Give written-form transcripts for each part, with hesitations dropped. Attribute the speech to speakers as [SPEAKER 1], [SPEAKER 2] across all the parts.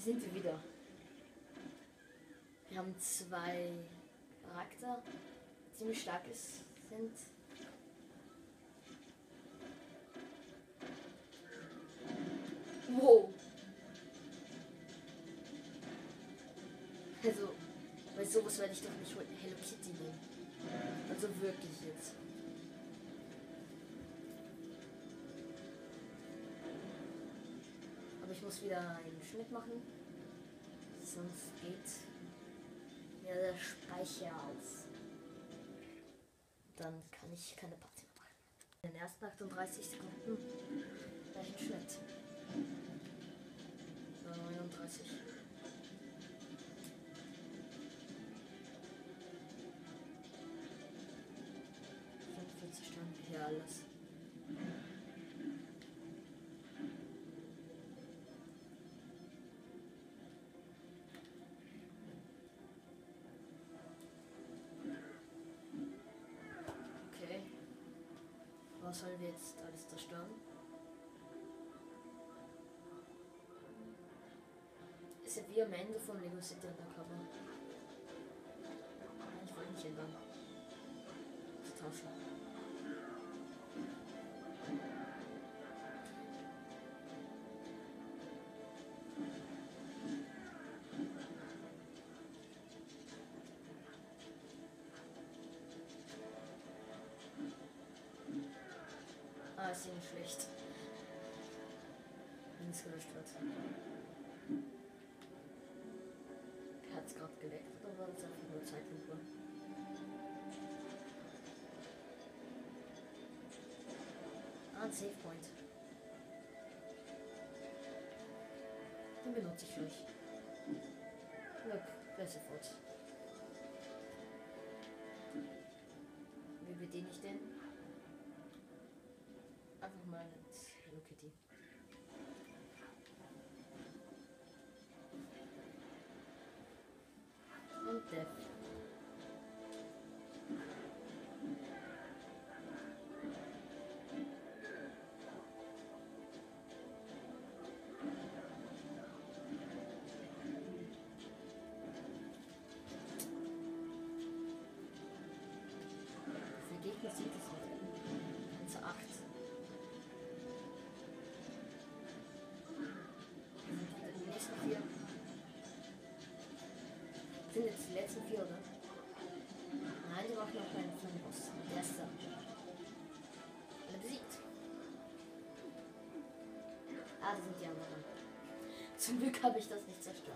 [SPEAKER 1] sind wir wieder. Wir haben zwei Charakter, die ziemlich stark sind. Wow. Also, bei sowas werde ich doch nicht Hello Kitty nehmen. Also wirklich jetzt. Aber ich muss wieder einen Schnitt machen. Sonst geht ja der Speicher aus. Dann kann ich keine Party mehr machen. In den ersten 38 Sekunden gleich ein Schnitt. 39. 45 Stunden hier alles. Okay. Was sollen wir jetzt alles zerstören? Ist ja wie am Ende von Lego City Undercover. Ich wollte nicht ändern. Das tauschen. Ah, ist nicht schlecht. Wenn es gelöscht wird. Hat es gerade geleckt oder war das einfach nur Zeitlupe? Ah, ein Save Point. Den benutze ich euch. Look, gleich sofort. Wie bediene ich den? Einfach mal mit Hello Kitty. Und Death. Wie viele Gegner sind das heute? Ganze 8. Die nächsten 4. Sind jetzt die letzten 4, oder? Nein, die machen noch keinen Boss. Der erste. Alle besiegt. Ah, das sind die anderen. Zum Glück habe ich das nicht zerstört.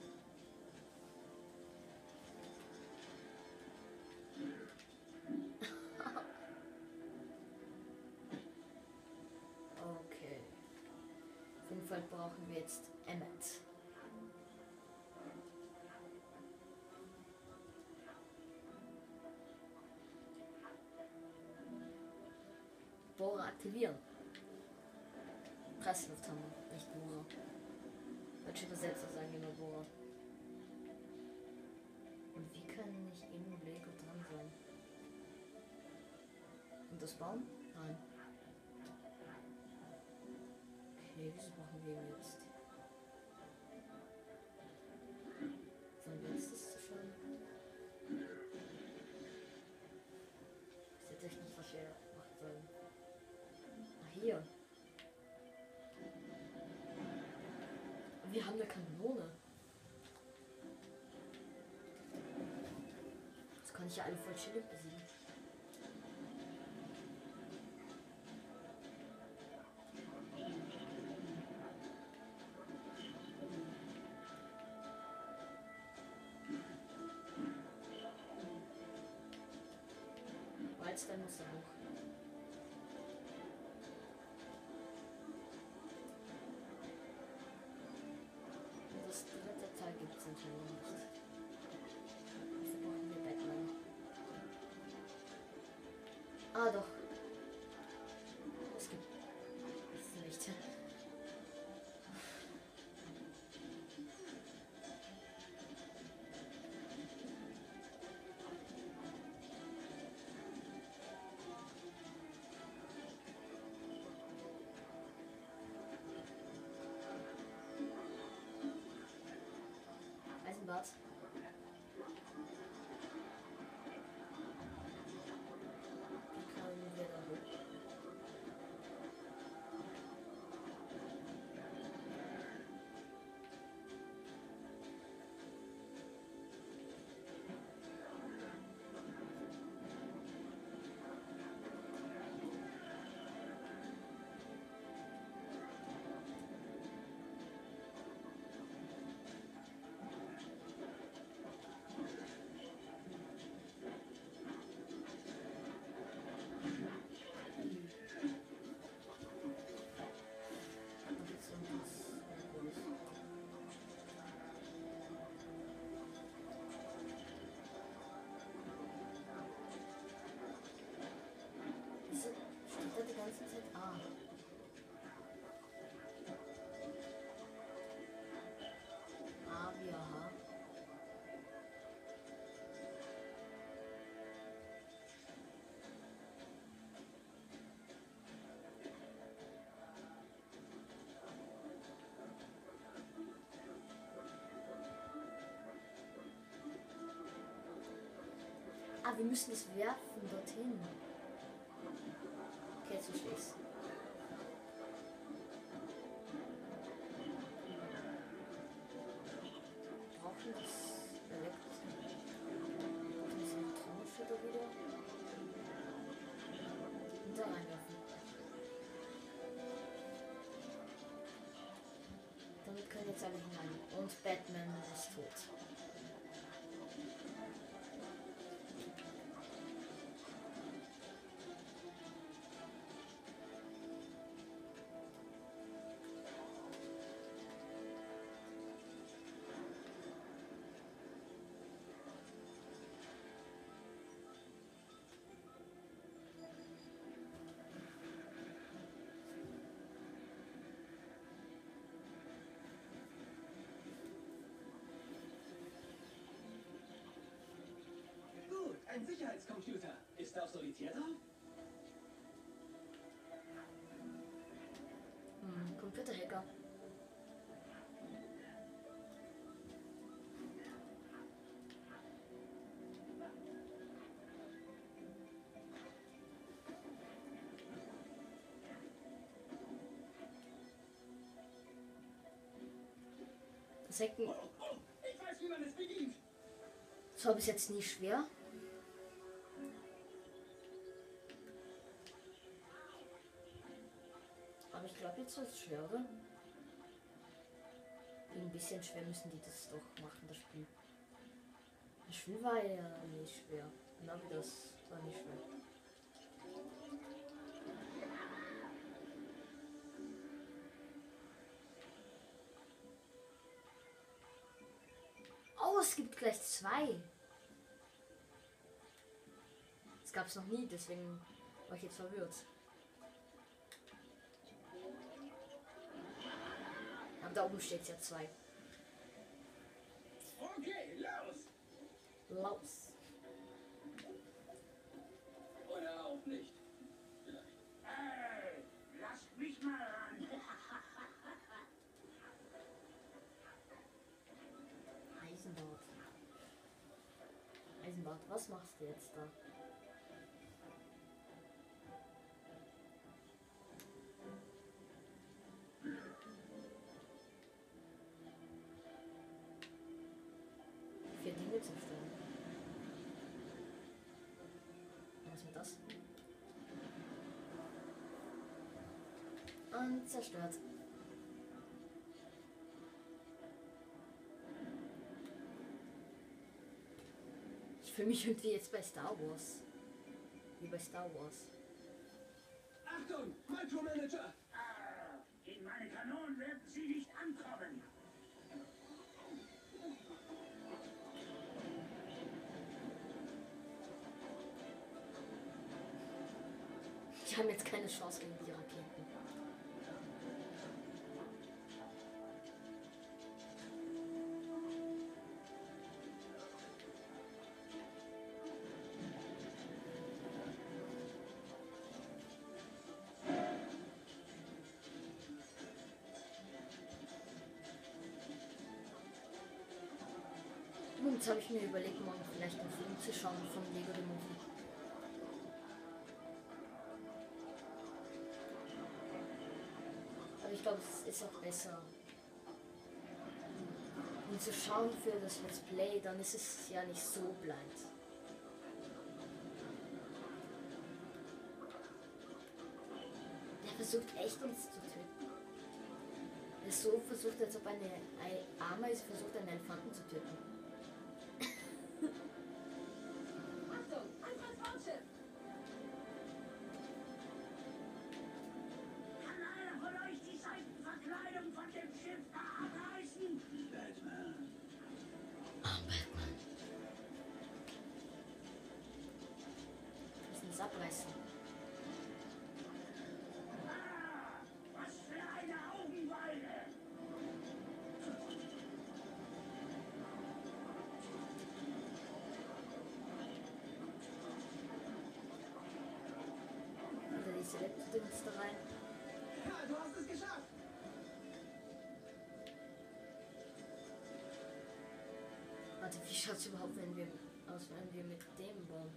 [SPEAKER 1] Okay. Auf jeden Fall brauchen wir jetzt Emmet. Bohrer aktivieren. Presslufthammer, nicht Bohrer. Deutsche Übersetzer sagen immer Bohrer. Und wie kann ich in Lego dran sein? Und das Baum? Nein. Okay, wieso machen wir ihn jetzt? Sollen wir jetzt das schon? Ich weiß echt nicht, was wir machen sollen. Ah, hier. Wir haben eine Kanone. Das kann ich ja alle voll chillig besiegen. Dann muss er hoch. Und das dritte Teil gibt es natürlich nicht. Dafür brauchen wir Batman. Ah doch. Es gibt es nicht. Eisenbad. Wie kommen wir da hoch? Steht da die ganze Zeit? Ah. Ah, ja. Ah, wir müssen es werfen dorthin. Okay, jetzt verstehe ich's. Brauchen das diese Traumschütter wieder? Und da reinwerfen. Damit können jetzt alle hinein. Und Batman ist tot.
[SPEAKER 2] Ein Sicherheitscomputer. Ist er auf Solitär drauf?
[SPEAKER 1] Computerhacker. Das Hacken.
[SPEAKER 2] Ich weiß, wie man es bedient.
[SPEAKER 1] Das war bis jetzt nie schwer. Aber ich glaube, jetzt wird es schwer, oder? Ein bisschen schwer müssen die das doch machen, das Spiel. Das Spiel war ja nicht schwer. Genau wie das war nicht schwer. Oh, es gibt gleich 2. Das gab es noch nie, deswegen war ich jetzt verwirrt. Aber da oben steht ja 2.
[SPEAKER 2] Okay, los!
[SPEAKER 1] Los.
[SPEAKER 2] Oder auch nicht. Vielleicht.
[SPEAKER 3] Hey, lasst mich mal ran.
[SPEAKER 1] Eisenbad. Eisenbad, was machst du jetzt da? Dinge zerstören. Was ist das? Und zerstört. Ich fühle mich irgendwie jetzt bei Star Wars. Wie bei Star Wars.
[SPEAKER 2] Achtung, Micromanager!
[SPEAKER 3] In meine Kanonen werden sie nicht ankommen.
[SPEAKER 1] Die haben jetzt keine Chance gegen die Raketen. Und jetzt habe ich mir überlegt, morgen vielleicht einen Film zu schauen von Lego The Movie. Aber ich glaube, es ist auch besser. Und zu schauen für das Let's Play, dann ist es ja nicht so blind. Der versucht echt uns zu töten. Er so versucht, als ob eine Ameise versucht, einen Elefanten zu töten.
[SPEAKER 4] Achtung, Angriffsraumschiff!
[SPEAKER 3] Kann einer von euch die Seitenverkleidung von dem Schiff da abreißen? Batman.
[SPEAKER 1] Müssen es abreißen.
[SPEAKER 3] Ah, was für eine Augenweide!
[SPEAKER 1] Wieder diese Laptop-Dings da rein.
[SPEAKER 2] Ja, du hast es geschafft.
[SPEAKER 1] Warte, wie schaut es überhaupt aus, wenn wir mit dem bauen?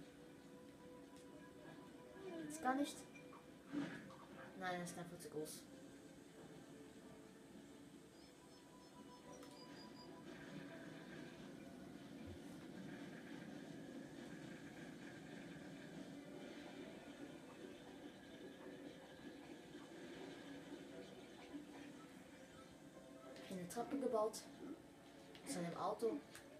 [SPEAKER 1] Ist gar nicht. Nein, das ist einfach zu groß. Eine Treppe gebaut. Zu einem Auto.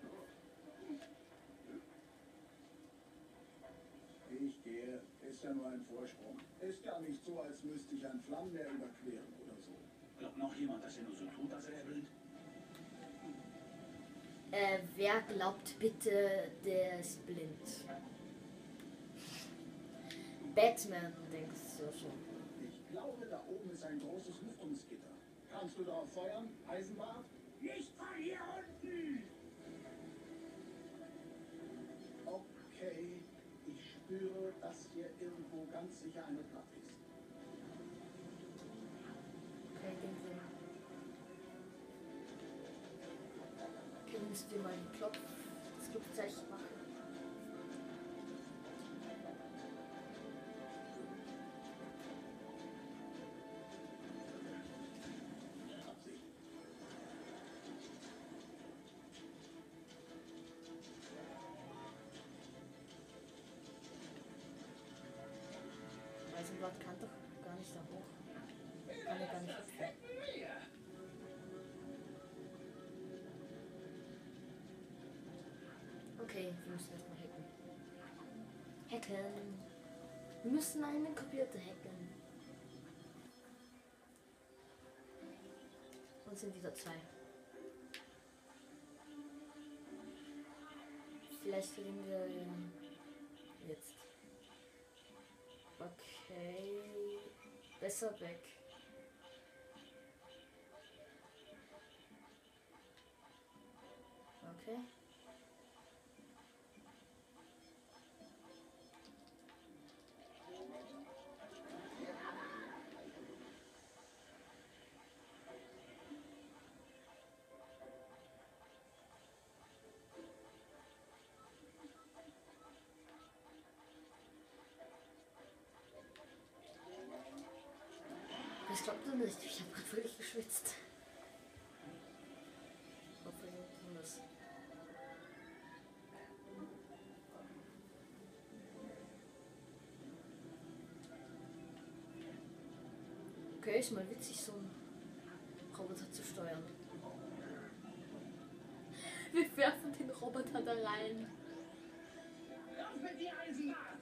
[SPEAKER 5] Ich gehe. Ist ja nur ein Vorsprung. Ist ja nicht so, als müsste ich ein Flammenmeer überqueren oder so.
[SPEAKER 3] Glaubt noch jemand, dass er nur so tut, als er blind?
[SPEAKER 1] Wer glaubt bitte, der ist blind? Batman, denkst du schon.
[SPEAKER 5] Ich glaube, da oben ist ein großes Lüftungsgitter. Kannst du darauf feuern, Eisenbart?
[SPEAKER 3] Nicht von hier unten!
[SPEAKER 5] Okay. Ich spüre, dass hier irgendwo ganz sicher eine Platte ist.
[SPEAKER 1] Okay, den Sinn. Können wir mal das Klopfzeichen machen?
[SPEAKER 5] Absicht.
[SPEAKER 1] Eisenbart kann doch gar nicht da hoch. Kann er gar nicht hüpfen. Okay, wir müssen erstmal hacken. Hacken. Wir müssen einen Computer hacken. Und sind wieder zwei. Vielleicht kriegen wir ihn jetzt. Okay. Besser weg. Okay. Das glaubt ihr nicht, ich habe gerade wirklich geschwitzt. Hoffe, wir tun das. Okay, ist mal witzig, so einen Roboter zu steuern. Wir werfen den Roboter da rein.
[SPEAKER 3] Lauf mit die Eisenbahn!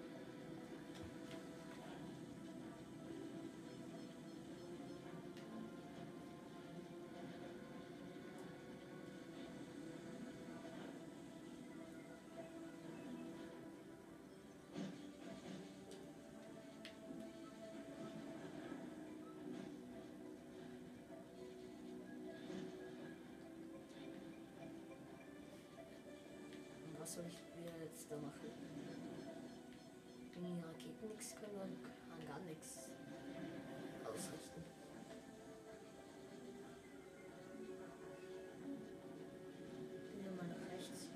[SPEAKER 1] Was soll ich jetzt da machen? Wenn die Raketen nichts können, dann kann gar nichts ausrichten. Gehen wir mal nach rechts.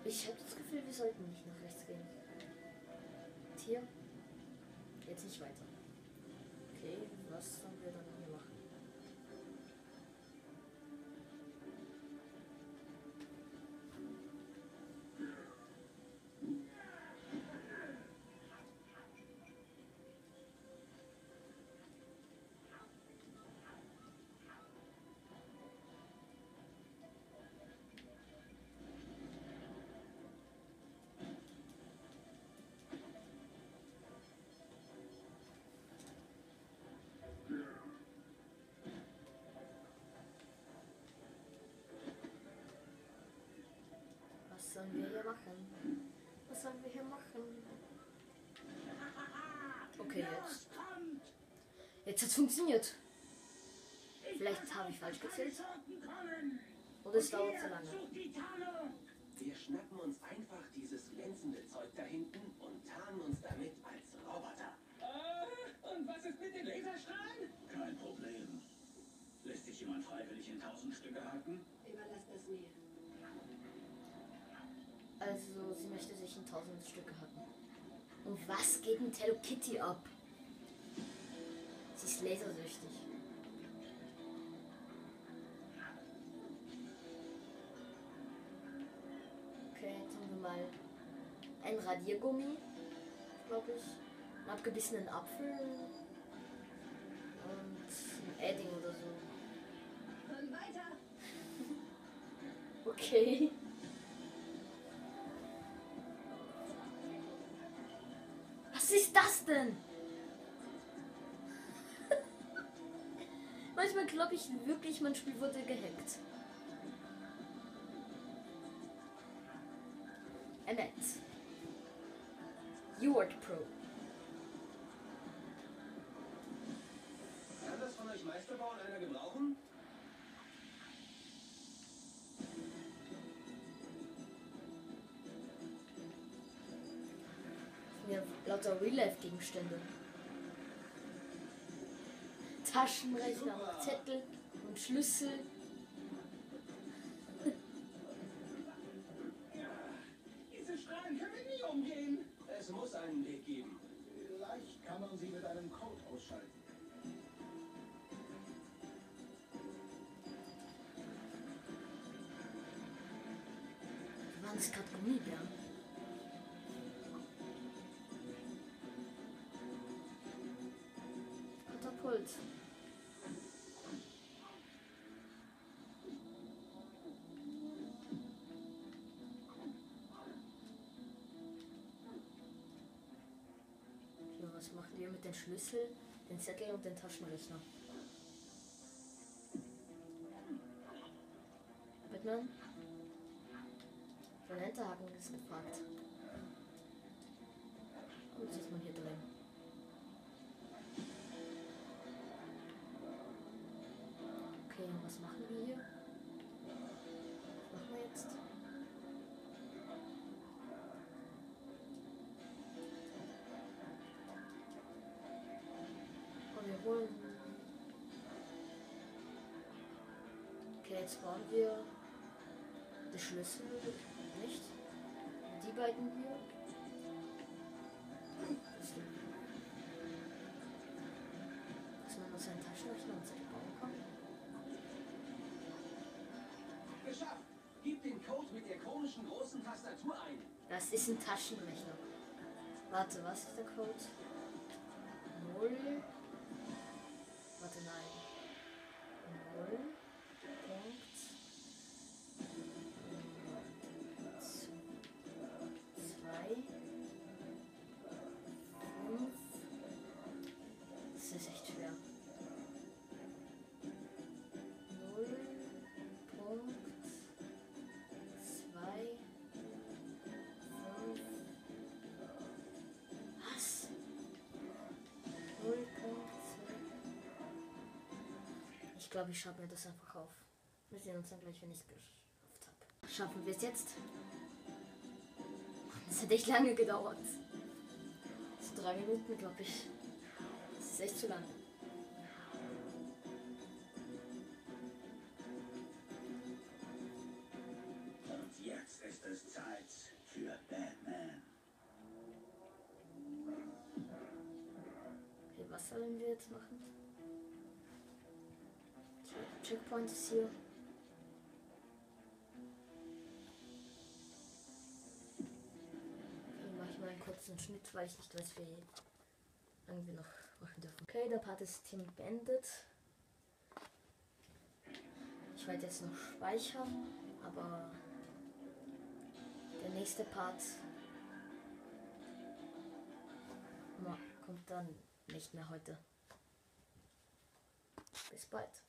[SPEAKER 1] Ich habe das Gefühl, wir sollten nicht nach rechts gehen. Und hier? Jetzt nicht weiter. Okay, was sollen wir dann hier machen? Was sollen wir hier machen? Was sollen wir hier machen? Okay, jetzt. Jetzt hat's funktioniert. Vielleicht habe ich falsch gezählt. Oder es dauert zu lange.
[SPEAKER 2] Wir schnappen uns einfach dieses glänzende Zeug da hinten und tarnen uns damit als Roboter. Und was ist mit den Laserstrahlen?
[SPEAKER 5] Kein Problem. Lässt sich jemand freiwillig in 1000 Stücke hacken?
[SPEAKER 4] Überlass das mir.
[SPEAKER 1] Also, sie möchte sich in 1000 Stücke hacken. Und was geht mit Hello Kitty ab? Sie ist lasersüchtig. Okay, jetzt haben wir mal ein Radiergummi, glaube ich. Einen abgebissenen Apfel. Und ein Edding oder so.
[SPEAKER 4] Und weiter.
[SPEAKER 1] Okay. Was ist das denn? Manchmal glaube ich wirklich, mein Spiel wurde gehackt. Annette. Ewart Pro.
[SPEAKER 2] Kann das von euch Meisterbauern einer gebrauchen?
[SPEAKER 1] Ja, lauter Real-Life-Gegenstände. Taschenrechner, Zettel und Schlüssel.
[SPEAKER 2] Diese Strahlen können wir nie umgehen. Es muss einen Weg geben.
[SPEAKER 5] Vielleicht kann man sie mit einem Code ausschalten.
[SPEAKER 1] Waren das gerade Gummibären? Katapult. Ja, was machen wir mit den Schlüssel, den Zettel und den Taschenrechner? Batman? Von Hinterhaken ist gefragt. Und jetzt ist man hier drin. Okay, und was machen wir hier? Was machen wir jetzt? Oh, wir holen. Okay, jetzt brauchen wir die Schlüssel nicht. Die beiden hier. Dass man aus seinen Taschenrechner und Zettel bauen kann.
[SPEAKER 2] Geschafft! Gib den Code mit der komischen großen Tastatur ein.
[SPEAKER 1] Das ist ein Taschenrechner. Warte, was ist der Code? 0. Warte, nein. 0. Punkt. 2. 5. Das ist echt schwer. 0. Punkt. 2. 5. Was? 0. Ich glaube, ich schreibe mir das einfach auf. Wir sehen uns dann gleich, wenn ich es geschafft habe. Schaffen wir es jetzt? Das hat echt lange gedauert. So 3 Minuten, glaube ich. Das ist echt zu lang.
[SPEAKER 5] Und jetzt ist es Zeit
[SPEAKER 1] Was sollen wir jetzt machen? Checkpoint ist hier. Okay, mache ich mal einen kurzen Schnitt, weil ich nicht weiß, wie irgendwie noch machen dürfen. Okay, der Part ist hiermit beendet. Ich werde jetzt noch speichern, aber der nächste Part kommt dann nicht mehr heute. Bis bald.